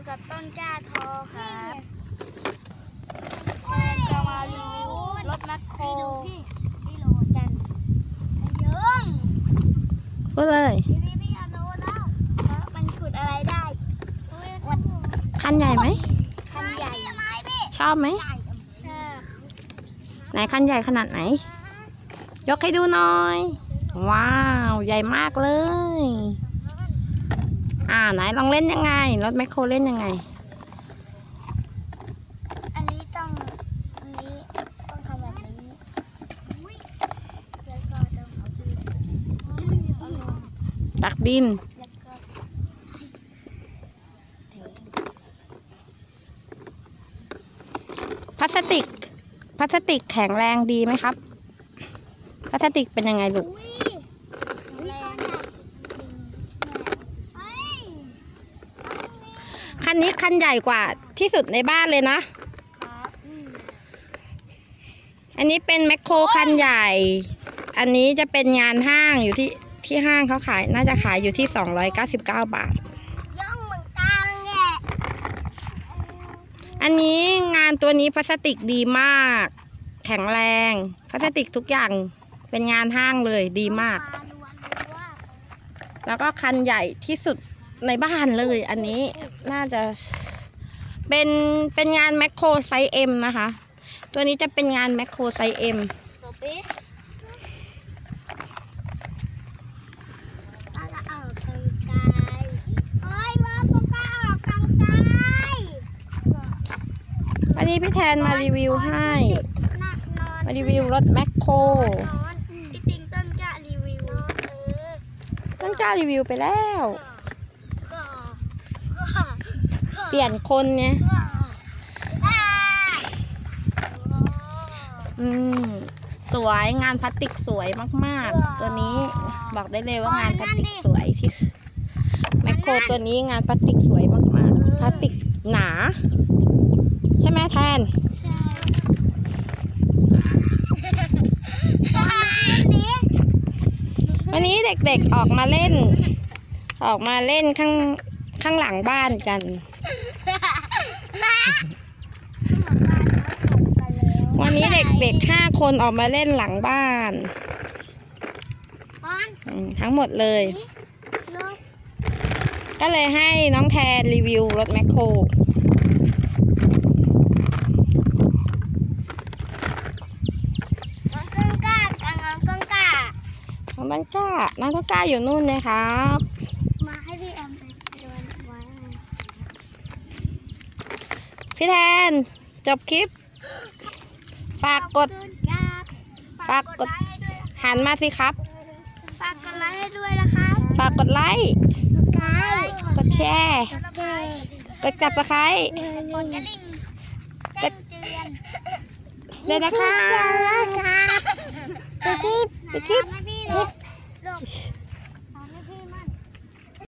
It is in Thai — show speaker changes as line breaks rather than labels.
กับต้นกล้าทอครับจะมารีวิวรถแมคโครพี่โหลจันเยอะ
พูดเลย
พี่อยากรู้แล้วมันขุดอะไรได้
คันใหญ่ไหม
คันใหญ่
ชอบไหม
ชอบ
ไหนคันใหญ่ขนาดไหนยกให้ดูหน่อยว้าวใหญ่มากเลยไหนลองเล่นยังไงรถแมคโครเล่นยังไง
อันนี้ต้องทำแบบนี้แล้วก็ต้องเอาดิน
ตักดิน
แล้วก็
พลาสติกแข็งแรงดีไหมครับพลาสติกเป็นยังไงลูกคันนี้คันใหญ่กว่าที่สุดในบ้านเลยนะอันนี้เป็นแมคโครคันใหญ่อันนี้จะเป็นงานห้างอยู่ที่ห้างเขาขายน่าจะขายอยู่ที่299 บาท
ย่องเหมือนกันแหละ
อันนี้งานตัวนี้พลาสติกดีมากแข็งแรงพลาสติกทุกอย่างเป็นงานห้างเลยดีมากแล้วก็คันใหญ่ที่สุดในบ้านเลยอันนี้น่าจะเป็นงานแมคโครไซส์ M นะคะตัวนี้จะเป็นงานแมคโครไซส์ M วันนี้พี่แทนมารีวิวให้มารีวิวรถแมคโคร
ที่จริงต้นกล้ารีวิว
ไปแล้วเปลี่ยนคนไงสวยงานพลาสติกสวยมากๆตัวนี้บอกได้เลยว่างานพลาสติกสวยที่แมคโครตัวนี้งานพลาสติกสวยมากๆพลาสติกหนาใช่ไหมแทน
ใช่
วันนี้เด็กๆออกมาเล่นข้างหลังบ้านกันวันนี้เด็กๆ5 คนออกมาเล่นหลังบ้านทั้งหมดเลยก็เลยให้น้องแทนรีวิวรถแมคโคร
น้องต้นกล้า
อยู่นู่นเลยครับ
มาให้พี่แอมไปโดนไว้
พี่แทนจบคลิปฝากกดหันมาสิครับ
ฝากกดไลค์ให้ด้วยนะครับ
ฝากกดไลค์กดแชร์กดจับตะไคร้
กดกระดิ่งแจ้งเตือน
เลยนะคะ
ไปคลิป